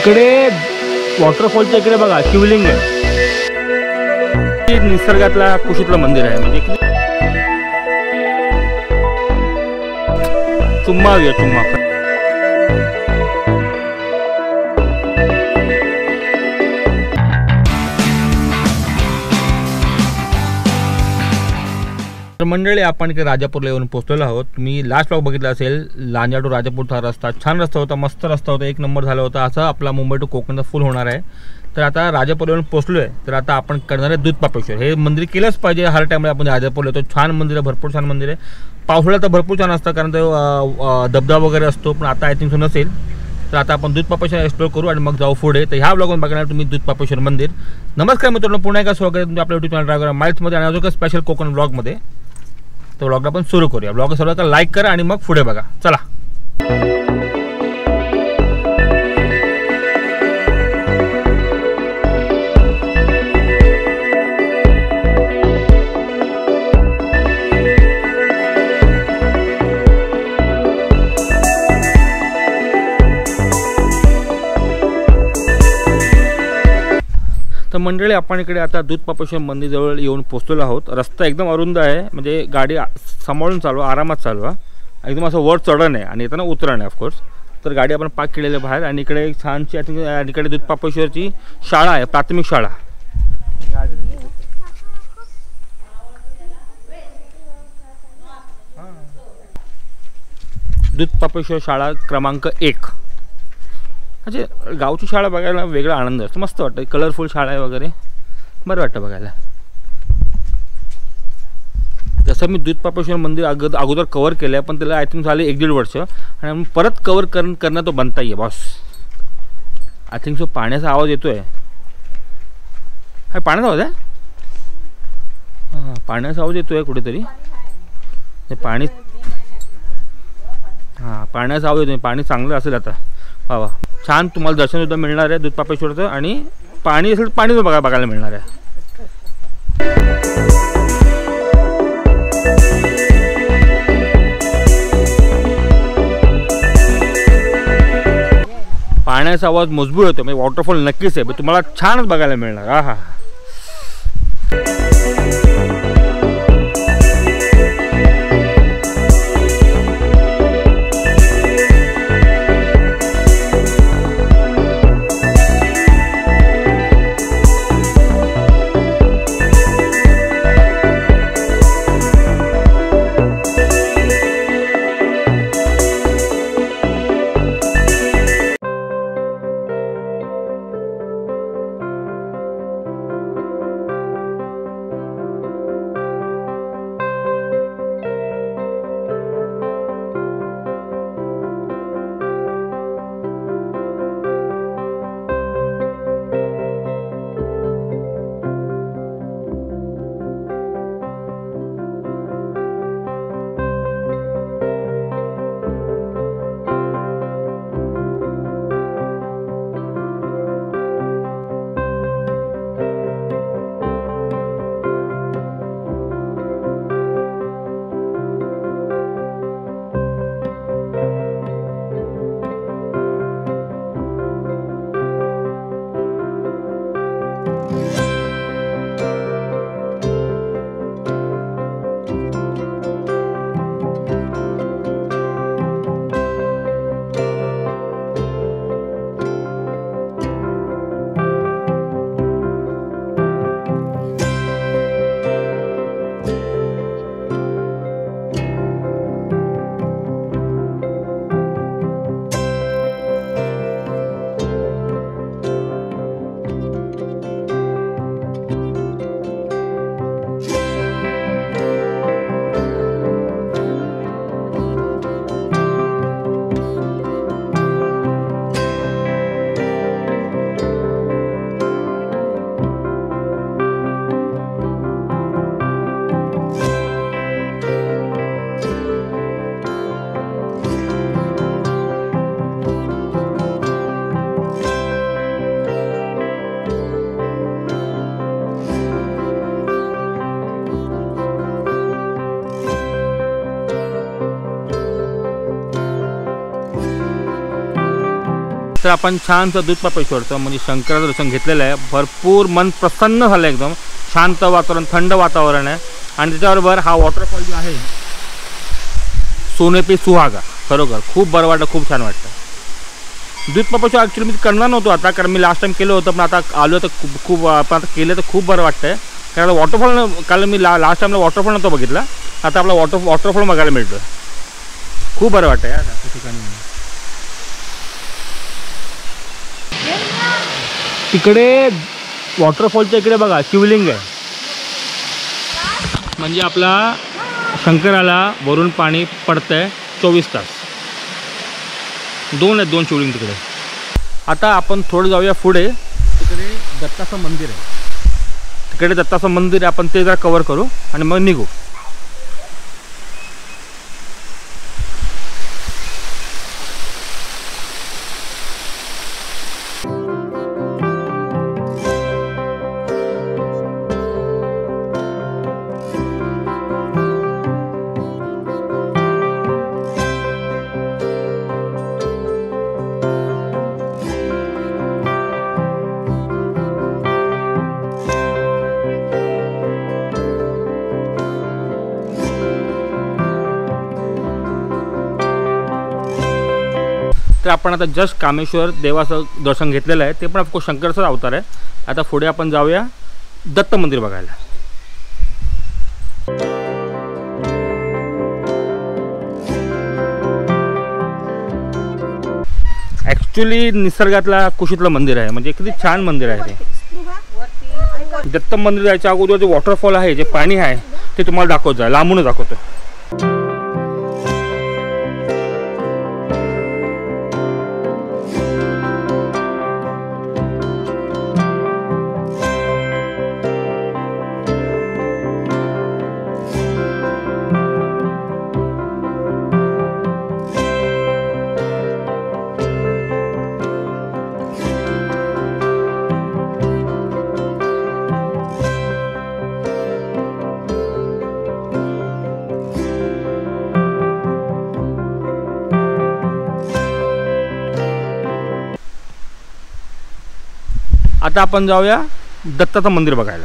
इकडे वॉटरफॉलच्या इकडे बघा शिवलिंग आहे. निसर्गातला कुशीतलं मंदिर आहे. म्हणजे चुम्मा चुम्मा. तर मंडळी, आपण इकडे राजापूरला येऊन पोहोचलेलो आहोत. तुम्ही लास्ट ब्लॉग बघितला असेल, लांजा टू राजापूरचा रस्ता छान रस्ता होता, मस्त रस्ता होता, एक नंबर झाला होता. असा आपला मुंबई टू कोकणचा फुल होणार आहे. तर आता राजापूरला येऊन पोहोचलो आहे. तर आता आपण करणार आहे दूध पापेश्वर. हे मंदिर केलंच पाहिजे. हर टाईमला आपण राजापूरला येतो. छान मंदिर आहे, भरपूर छान मंदिर आहे. पावसाळ्यात तर भरपूर छान असतं, कारण तो धबधबा वगैरे असतो. पण आता आय थिंक सो नसेल. तर आता आपण दूध पापेश्वर एक्सप्लोर करू आणि मग जाऊ पुढे. तर ह्या ब्लॉगमध्ये बघणार तुम्ही दूध पापेश्वर मंदिर. नमस्कार मित्रांनो, पुन्हा एकदा स्वागत आहे तुमच्या आपल्या यूट्यूब चॅनल ड्रायव्हर माइल्समध्ये आणि अजून स्पेशल कोकण ब्लॉगमध्ये. तर ब्लॉगला आपण सुरू करूया. ब्लॉग सर्वात लाईक करा आणि मग पुढे बघा. चला. तर मंडळी, आपण इकडे आता दूध पापेश्वर मंदिराजवळ येऊन पोहोचलेलो आहोत. रस्ता एकदम अरुंद आहे, म्हणजे गाडी सांभाळून चालवा, आरामात चालवा. एकदम असं वर चढण आहे आणि येताना उतरण आहे ऑफकोर्स. तर गाडी आपण पार्क केलेली आहे बाहेर. आणि इकडे एक छानशी आय थिंक इकडे दूध पापेश्वरची शाळा आहे, प्राथमिक शाळा. दूध पापेश्वर शाळा क्रमांक 1. म्हणजे गावची शाळा बघायला वेगळा आनंद असतो, मस्त वाटतं. कलरफुल शाळा आहे वगैरे, बरं वाटतं बघायला. जसं मी दूध पापेश्वर मंदिर अगोदर कवर केलं आहे, पण त्याला आय थिंक झाले 1-1.5 वर्ष. आणि परत कवर करणं तो बनता आहे बॉस. आय थिंक सो पाण्याचा आवाज येतो आहे. हा पाण्याचा आवाज आहे. हां, पाण्याचा आवाज येतो आहे कुठेतरी. पाणी, हां, पाण्याचा आवाज येतो. पाणी चांगलं असेल आता. वा वा, छान. तुम्हाला दर्शनसुद्धा मिळणार आहे दूध पापेश्वरचं. आणि पाणी असेल, पाणी बघायला मिळणार आहे. पाण्याचा आवाज मजबूत होतो, म्हणजे वॉटरफॉल नक्कीच आहे, तुम्हाला छानच बघायला मिळणार. हा हा. तर आपण छानसं दूध पापेश्वरचं म्हणजे शंकराचं दर्शन घेतलेलं आहे. भरपूर मन प्रसन्न झालं, एकदम शांत वातावरण, थंड वातावरण आहे. आणि त्याच्याबरोबर हा वॉटरफॉल जो आहे सोने पे सुहागा, खरोखर खूप बरं वाटतं, खूप छान वाटतं. दूध पापेश्वर ॲक्च्युली मी करणार नव्हतो आता, कारण मी लास्ट टाइम केलं होतं, पण आता आलो तर खूप आपण आता केलं तर खूप बरं वाटतं आहे. कारण वॉटरफॉल काल मी लास्ट टाईमला वॉटरफॉल नव्हतं बघितला, आता आपला वॉटरफॉल बघायला मिळतो. खूप बरं वाटतं यार त्या ठिकाणी. तिकडे वॉटरफॉलच्या इकडे बघा शिवलिंग आहे, म्हणजे आपला शंकराला वरून पाणी पडतंय 24 तास. दोन शिवलिंग तिकडे. आता आपण थोडं जाऊया पुढे, तिकडे दत्ताचं मंदिर आहे. तिकडे दत्ताचं मंदिर आहे, आपण ते जरा कवर करू आणि मग निघू. तर आपण आता जस्ट कामेश्वर देवाचं दर्शन घेतलेलं आहे, ते पण ऑफकोर्स शंकराचाच अवतार आहे. आता पुढे आपण जाऊया दत्त मंदिर बघायला. ॲक्च्युली निसर्गातला कुशीतलं मंदिर आहे, म्हणजे किती छान मंदिर आहे ते. दत्त मंदिर जायच्या अगोदर जे वॉटरफॉल आहे, जे पाणी आहे ते तुम्हाला दाखवत जाय, लांबूनच दाखवतो. आता आपण जाऊया दत्ताचं मंदिर बघायला.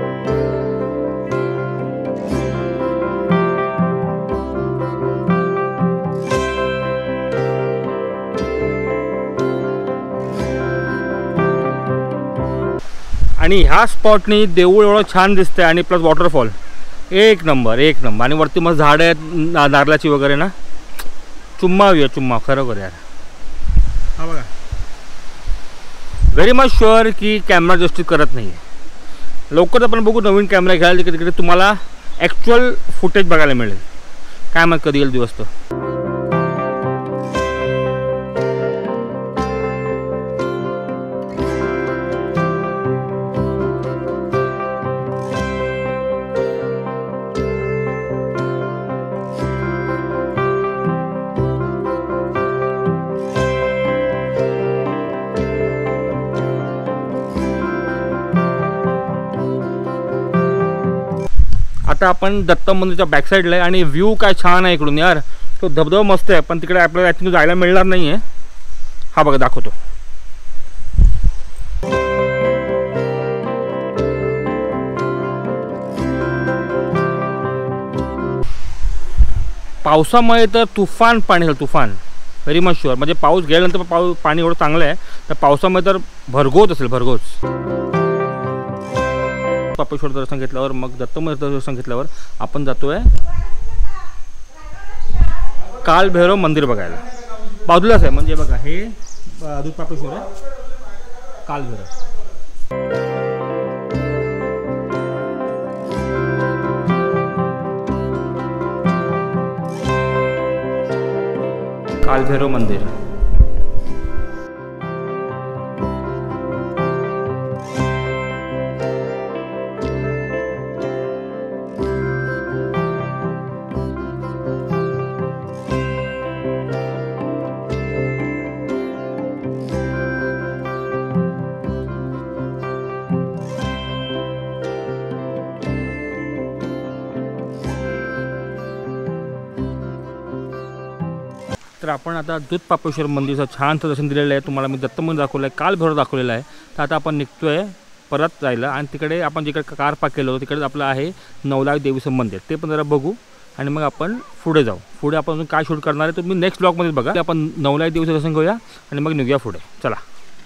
आणि ह्या स्पॉटनी देऊळ एवढं छान दिसतंय आणि प्लस वॉटरफॉल एक नंबर. आणि वरती मग झाडं आहेत नारळाची वगैरे ना, चुम्मा खरोखर यार. हा बघा, व्हेरी मच शुअर की कॅमेरा जस्टिस करत नाही आहे. लवकरच आपण बघू नवीन कॅमेरा घ्यायला, तिकडे तिकडे तुम्हाला ॲक्च्युअल फुटेज बघायला मिळेल. काय मग कधी येईल दिवस तो. आता आपण दत्त मंदिरच्या बॅक साईडला आहे आणि व्ह्यू काय छान आहे इकडून यार. तो धबधबा मस्त आहे, पण तिकडे आपल्याला आय थिंक जायला मिळणार नाही आहे. हा बघा दाखवतो. पावसामुळे तर तुफान पाणी झालं, तुफान. Very much sure. म्हणजे पाऊस गेल्यानंतर पाणी एवढं चांगलं आहे, तर पावसामुळे तर भरगोच असेल, भरगोच. पापेश्वर दर्शन घेतल्यावर मग दत्त मंदिर दर्शन घेतल्यावर आपण जातोय कालभैरव मंदिर बघायला. बाजूलाच आहे, म्हणजे बघा हे दूध पापेश्वर आहे, कालभैरव. कालभैरव मंदिर. तर आपण आता दूध पापेश्वर मंदिराचं छानसं दर्शन दिलेलं आहे. तुम्हाला मी दत्त मंदिर दाखवलं आहे, काल भैरव दाखवलेलं आहे. तर आता आपण निघतो आहे परत जायला आणि तिकडे आपण जिकडे कार पार्क केलं होतं तिकडेच आपलं आहे नवलाख देवीचं मंदिर, ते पण जरा बघू आणि मग आपण पुढे जाऊ. पुढे आपण अजून काय शूट करणार आहे तुम्ही नेक्स्ट ब्लॉगमध्ये बघा. आपण नवलाख देवीचं दर्शन घेऊया आणि मग निघूया पुढे. चला.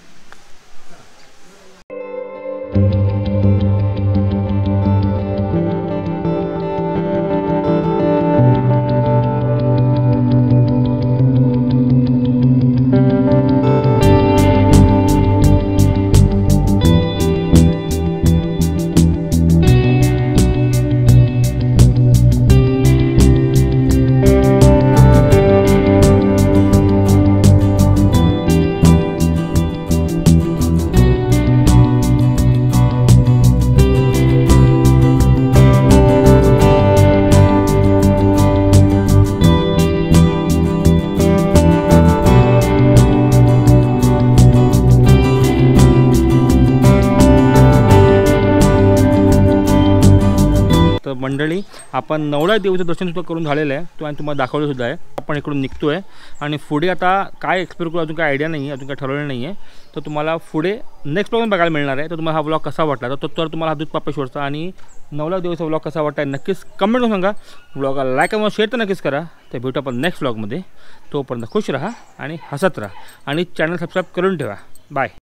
मंडळी आपण नवलाख देवीचं दर्शन सुद्धा करून झालेलं आहे, तो आणि तुम्हाला दाखवलं सुद्धा आहे. आपण इकडून निघतो आहे आणि पुढे आता काय एक्सप्लोर करू अजून काय आयडिया नाही आहे, अजून काय ठरवलं नाही आहे. तर तुम्हाला पुढे नेक्स्ट ब्लॉग बघायला मिळणार आहे. तर तुम्हाला हा ब्लॉग कसा वाटला तर तुम्हाला हा दूध पापेश्वरचा आणि नवलाख देवीचा ब्लॉग कसा वाटला नक्कीच कमेंट करून सांगा. ब्लॉगला लाईक आणि शेअर तर नक्कीच करा. तर भेटू आपण नेक्स्ट ब्लॉगमध्ये. तोपर्यंत खुश राहा आणि हसत राहा आणि चॅनल सबस्क्राईब करून ठेवा. बाय.